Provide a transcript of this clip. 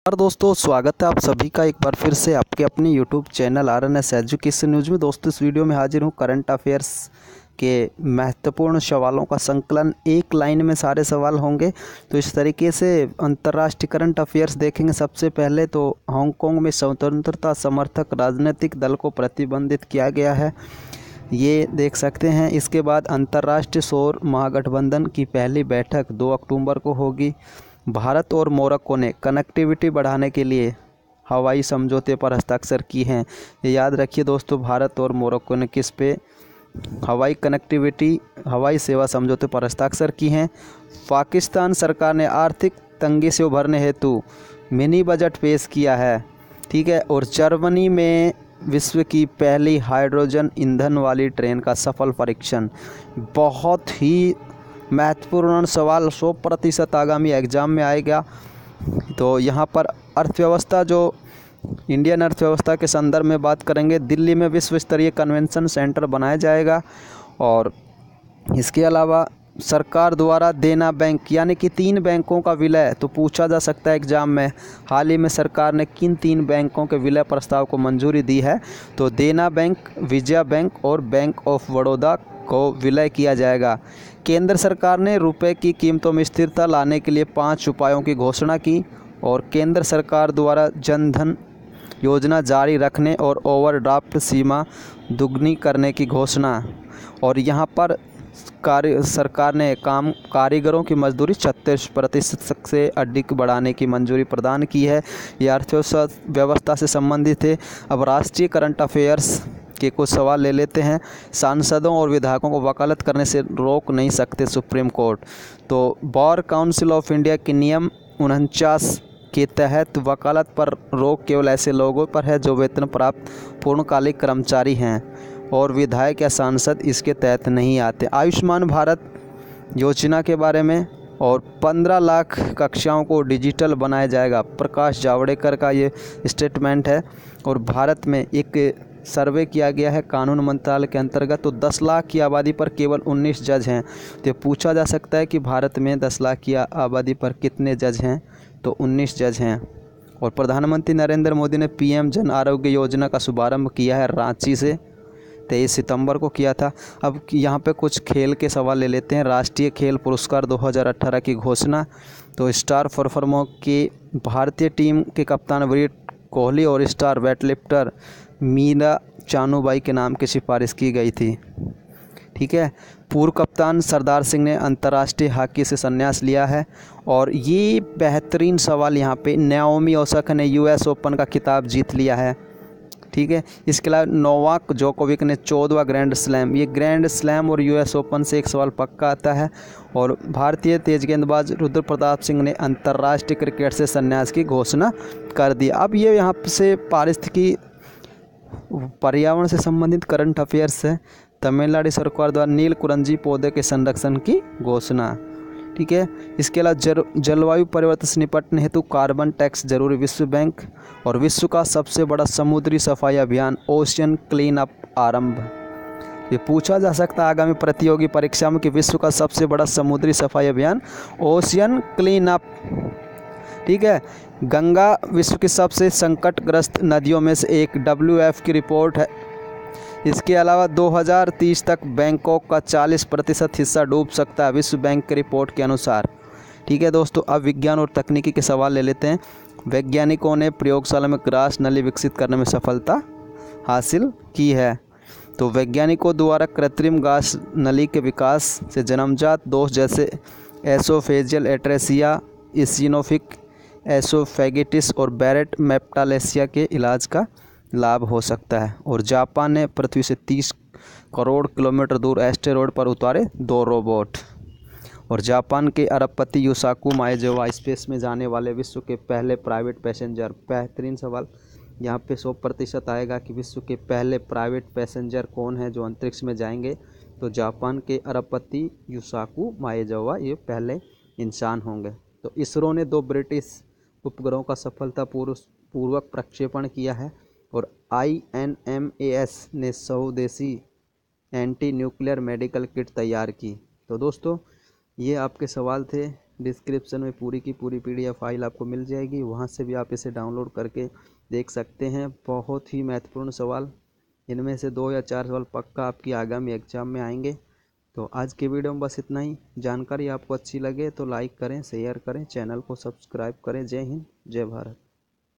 और दोस्तों स्वागत है आप सभी का एक बार फिर से आपके अपने YouTube channel RNS education news में। दोस्तों इस वीडियो में हाजिर हूँ करंट अफेयर्स के महत्वपूर्ण सवालों का संकलन। एक लाइन में सारे सवाल होंगे, तो इस तरीके से अंतर्राष्ट्रीय करंट अफेयर्स देखेंगे। सबसे पहले तो हांगकांग में स्वतंत्रता समर्थक राजनीतिक दल को प्रतिबंधित किया गया है, ये देख सकते हैं। इसके बाद अंतर्राष्ट्रीय सौर महागठबंधन की पहली बैठक 2 अक्टूबर को होगी। भारत और मोरक्को ने कनेक्टिविटी बढ़ाने के लिए हवाई समझौते पर हस्ताक्षर किए हैं। ये याद रखिए दोस्तों, भारत और मोरक्को ने किस पे हवाई सेवा समझौते पर हस्ताक्षर की हैं। पाकिस्तान सरकार ने आर्थिक तंगी से उभरने हेतु मिनी बजट पेश किया है, ठीक है। और जर्मनी में विश्व की पहली हाइड्रोजन ईंधन वाली ट्रेन का सफल परीक्षण। बहुत ही महत्वपूर्ण सवाल 100% आगामी एग्ज़ाम में आएगा। तो यहाँ पर अर्थव्यवस्था, जो इंडियन अर्थव्यवस्था के संदर्भ में बात करेंगे, दिल्ली में विश्व स्तरीय कन्वेंशन सेंटर बनाया जाएगा। और इसके अलावा सरकार द्वारा देना बैंक यानी कि 3 बैंकों का विलय, तो पूछा जा सकता है एग्ज़ाम में, हाल ही में सरकार ने किन 3 बैंकों के विलय प्रस्ताव को मंजूरी दी है। तो देना बैंक, विजया बैंक और बैंक ऑफ बड़ौदा को विलय किया जाएगा। केंद्र सरकार ने रुपए की कीमतों में स्थिरता लाने के लिए 5 उपायों की घोषणा की। और केंद्र सरकार द्वारा जनधन योजना जारी रखने और ओवरड्राफ्ट सीमा दुगनी करने की घोषणा। और यहाँ पर सरकार ने कारीगरों की मजदूरी 36% से अधिक बढ़ाने की मंजूरी प्रदान की है। यह अर्थव्यवस्था से संबंधित है। अब राष्ट्रीय करंट अफेयर्स के कुछ सवाल ले लेते हैं। सांसदों और विधायकों को वकालत करने से रोक नहीं सकते सुप्रीम कोर्ट। तो बार काउंसिल ऑफ इंडिया के नियम 49 के तहत वकालत पर रोक केवल ऐसे लोगों पर है जो वेतन प्राप्त पूर्णकालिक कर्मचारी हैं, और विधायक या सांसद इसके तहत नहीं आते। आयुष्मान भारत योजना के बारे में, और 15 लाख कक्षाओं को डिजिटल बनाया जाएगा, प्रकाश जावड़ेकर का ये स्टेटमेंट है। और भारत में एक सर्वे किया गया है कानून मंत्रालय के अंतर्गत, तो 10 लाख की आबादी पर केवल 19 जज हैं। तो पूछा जा सकता है कि भारत में 10 लाख की आबादी पर कितने जज हैं, तो 19 जज हैं। और प्रधानमंत्री नरेंद्र मोदी ने PM जन आरोग्य योजना का शुभारंभ किया है रांची से, 23 सितंबर को किया था। अब यहाँ पे कुछ खेल के सवाल ले लेते हैं। राष्ट्रीय खेल पुरस्कार 2018 की घोषणा। तो स्टार परफॉर्मर की भारतीय टीम के कप्तान विराट कोहली और स्टार वेटलिफ्टर मीरा चानूबाई के नाम की सिफारिश की गई थी, ठीक है। पूर्व कप्तान सरदार सिंह ने अंतर्राष्ट्रीय हॉकी से संन्यास लिया है। और ये बेहतरीन सवाल यहाँ पे, नाओमी ओसाका ने US ओपन का खिताब जीत लिया है, ठीक है। इसके अलावा नोवाक जोकोविक ने 14वां ग्रैंड स्लैम, ये ग्रैंड स्लैम और US ओपन से एक सवाल पक्का आता है। और भारतीय तेज गेंदबाज रुद्र प्रताप सिंह ने अंतर्राष्ट्रीय क्रिकेट से संन्यास की घोषणा कर दी। अब ये यहाँ से पारिस्थितिकी पर्यावरण से संबंधित करंट अफेयर्स है। तमिलनाडु सरकार द्वारा नील कुरंजी पौधे के संरक्षण की घोषणा, ठीक है। इसके अलावा जलवायु परिवर्तन से निपटने हेतु कार्बन टैक्स जरूरी, विश्व बैंक। और विश्व का सबसे बड़ा समुद्री सफाई अभियान ओशियन क्लीन अप आरंभ। ये पूछा जा सकता है आगामी प्रतियोगी परीक्षा में कि विश्व का सबसे बड़ा समुद्री सफाई अभियान ओशियन क्लीन अप, ठीक है। गंगा विश्व की सबसे संकटग्रस्त नदियों में से एक, WF की रिपोर्ट है। इसके अलावा 2030 तक बैंकॉक का 40% हिस्सा डूब सकता है, विश्व बैंक की रिपोर्ट के अनुसार, ठीक है दोस्तों। अब विज्ञान और तकनीकी के सवाल ले लेते हैं। वैज्ञानिकों ने प्रयोगशाला में ग्रास नली विकसित करने में सफलता हासिल की है। तो वैज्ञानिकों द्वारा कृत्रिम घास नली के विकास से जन्मजात दोष जैसे एसोफेजियल एट्रेसिया, इसिनोफिक एसोफेगिटिस और बैरेट मेप्टालेसिया के इलाज का लाभ हो सकता है। और जापान ने पृथ्वी से 30 करोड़ किलोमीटर दूर एस्टेरॉयड पर उतारे 2 रोबोट। और जापान के अरबपति युसाकू माएजावा स्पेस में जाने वाले विश्व के पहले प्राइवेट पैसेंजर। बेहतरीन सवाल यहाँ पे 100% आएगा कि विश्व के पहले प्राइवेट पैसेंजर कौन है जो अंतरिक्ष में जाएंगे। तो जापान के अरबपति युसाकू माएजावा ये पहले इंसान होंगे। तो इसरो ने 2 ब्रिटिश उपग्रहों का सफलतापूर्वक प्रक्षेपण किया है। और INMAS ने स्वदेशी एंटी न्यूक्लियर मेडिकल किट तैयार की। तो दोस्तों ये आपके सवाल थे डिस्क्रिप्शन में पूरी की पूरी PDF फाइल आपको मिल जाएगी, वहाँ से भी आप इसे डाउनलोड करके देख सकते हैं। बहुत ही महत्वपूर्ण सवाल, इनमें से 2 या 4 सवाल पक्का आपकी आगामी एग्जाम में आएंगे। तो आज के वीडियो में बस इतना ही। जानकारी आपको अच्छी लगे तो लाइक करें, शेयर करें, चैनल को सब्सक्राइब करें। जय हिंद, जय भारत।